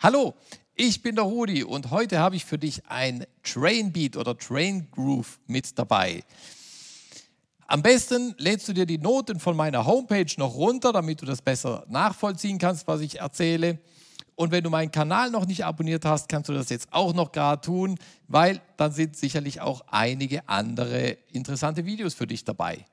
Hallo, ich bin der Rudi und heute habe ich für dich ein Train Beat oder Train Groove mit dabei. Am besten lädst du dir die Noten von meiner Homepage noch runter, damit du das besser nachvollziehen kannst, was ich erzähle. Und wenn du meinen Kanal noch nicht abonniert hast, kannst du das jetzt auch noch gerade tun, weil dann sind sicherlich auch einige andere interessante Videos für dich dabei.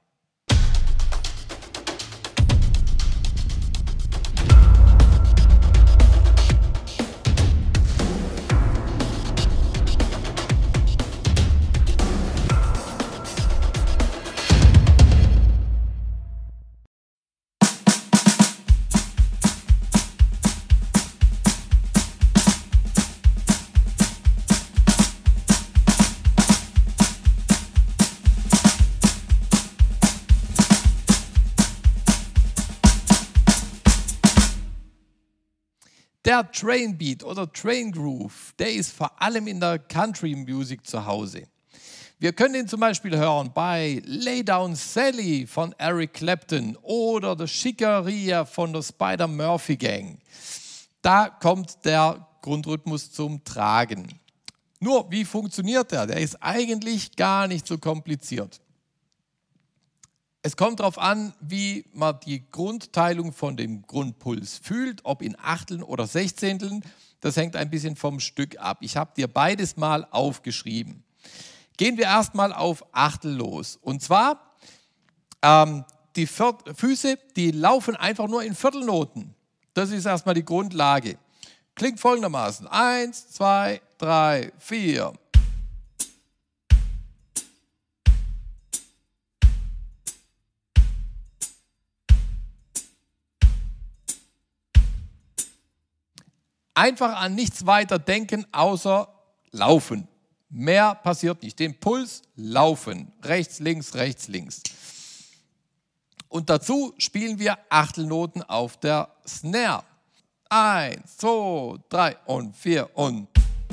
Der Train Beat oder Train Groove, der ist vor allem in der Country Music zu Hause. Wir können ihn zum Beispiel hören bei Lay Down Sally von Eric Clapton oder The Chicaria von der Spider-Murphy Gang. Da kommt der Grundrhythmus zum Tragen. Nur, wie funktioniert der? Der ist eigentlich gar nicht so kompliziert. Es kommt darauf an, wie man die Grundteilung von dem Grundpuls fühlt, ob in Achteln oder Sechzehnteln. Das hängt ein bisschen vom Stück ab. Ich habe dir beides mal aufgeschrieben. Gehen wir erstmal auf Achtel los. Und zwar, die Füße, die laufen einfach nur in Viertelnoten. Das ist erstmal die Grundlage. Klingt folgendermaßen. 1, 2, 3, 4. Einfach an nichts weiter denken, außer laufen. Mehr passiert nicht. Den Puls laufen. Rechts, links, rechts, links. Und dazu spielen wir Achtelnoten auf der Snare. 1, 2, 3 und 4 und...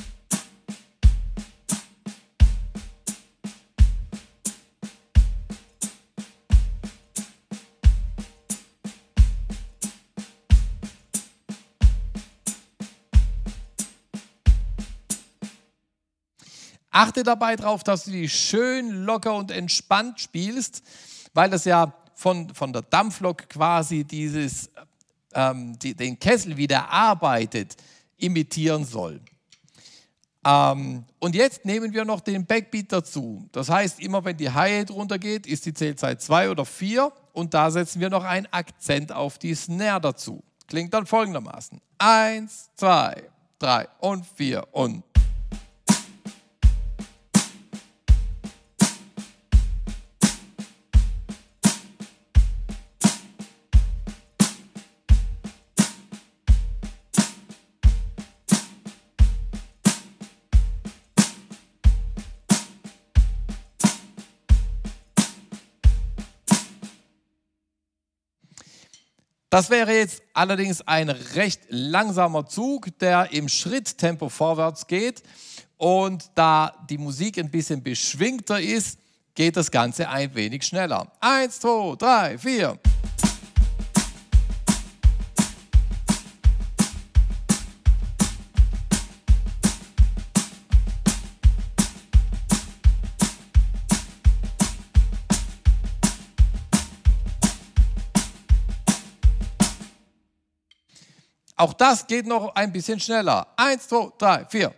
Achte dabei darauf, dass du die schön locker und entspannt spielst, weil das ja von der Dampflok quasi den Kessel, wie der arbeitet, imitieren soll. Und jetzt nehmen wir noch den Backbeat dazu. Das heißt, immer wenn die Hi-Hat runtergeht, ist die Zählzeit 2 oder 4 und da setzen wir noch einen Akzent auf die Snare dazu. Klingt dann folgendermaßen. 1, 2, 3 und 4 und... Das wäre jetzt allerdings ein recht langsamer Zug, der im Schritttempo vorwärts geht. Und da die Musik ein bisschen beschwingter ist, geht das Ganze ein wenig schneller. 1, 2, 3, 4. Auch das geht noch ein bisschen schneller. 1, 2, 3, 4.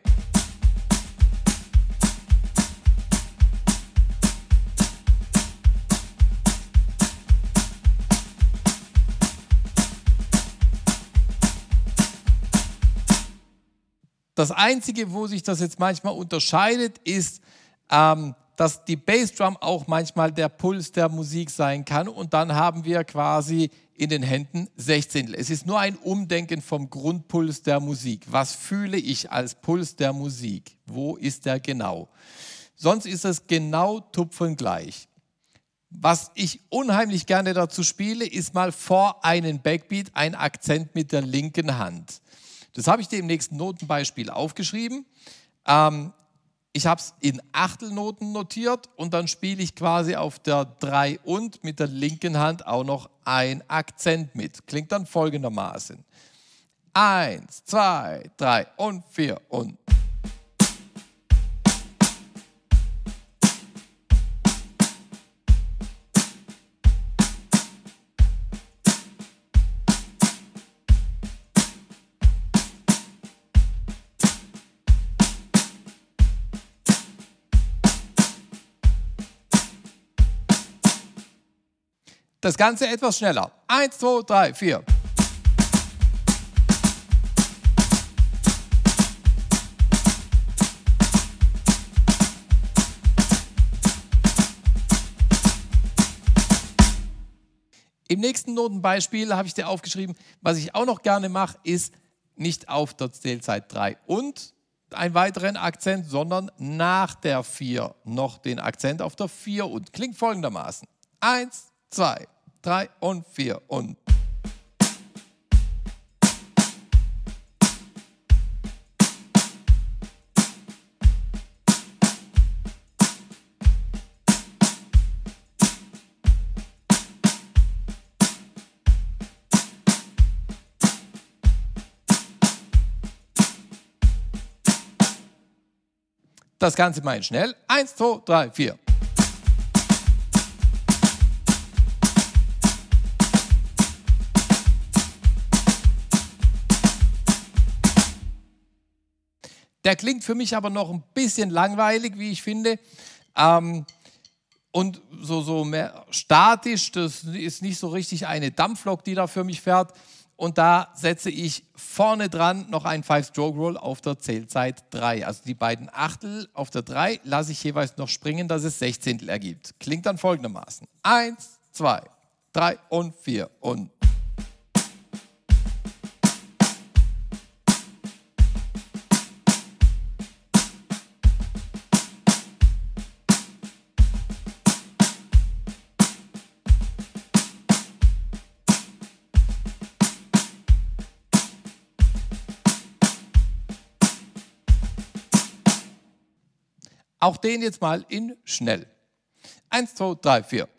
Das Einzige, wo sich das jetzt manchmal unterscheidet, ist, dass die Bassdrum auch manchmal der Puls der Musik sein kann und dann haben wir quasi in den Händen Sechzehntel. Es ist nur ein Umdenken vom Grundpuls der Musik. Was fühle ich als Puls der Musik? Wo ist der genau? Sonst ist es genau tupfengleich. Was ich unheimlich gerne dazu spiele, ist mal vor einen Backbeat ein Akzent mit der linken Hand. Das habe ich dir im nächsten Notenbeispiel aufgeschrieben. Ich habe es in Achtelnoten notiert und dann spiele ich quasi auf der 3 und mit der linken Hand auch noch ein Akzent mit. Klingt dann folgendermaßen. 1, 2, 3 und 4 und. Das Ganze etwas schneller. 1, 2, 3, 4. Im nächsten Notenbeispiel habe ich dir aufgeschrieben, was ich auch noch gerne mache, ist nicht auf der Zählzeit 3 und einen weiteren Akzent, sondern nach der 4 noch den Akzent auf der 4 und. Klingt folgendermaßen. 1, 2, 3 und 4 und. Das Ganze mal schnell. 1, 2, 3, 4. Der klingt für mich aber noch ein bisschen langweilig, wie ich finde. Und so mehr statisch, das ist nicht so richtig eine Dampflok, die da für mich fährt. Und da setze ich vorne dran noch ein 5-Stroke-Roll auf der Zählzeit 3. Also die beiden Achtel auf der 3 lasse ich jeweils noch springen, dass es Sechzehntel ergibt. Klingt dann folgendermaßen. 1, 2, 3 und 4 und. Auch den jetzt mal in schnell. 1, 2, 3, 4.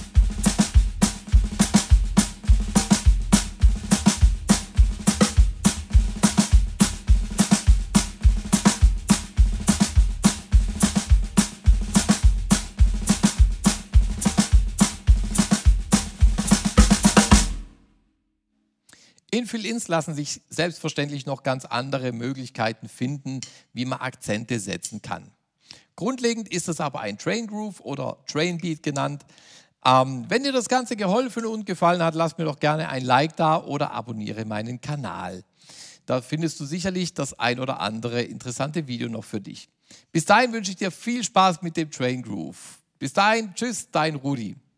In Fill-Ins lassen sich selbstverständlich noch ganz andere Möglichkeiten finden, wie man Akzente setzen kann. Grundlegend ist es aber ein Train Groove oder Train Beat genannt. Wenn dir das Ganze geholfen und gefallen hat, lass mir doch gerne ein Like da oder abonniere meinen Kanal. Da findest du sicherlich das ein oder andere interessante Video noch für dich. Bis dahin wünsche ich dir viel Spaß mit dem Train Groove. Bis dahin, tschüss, dein Rudi.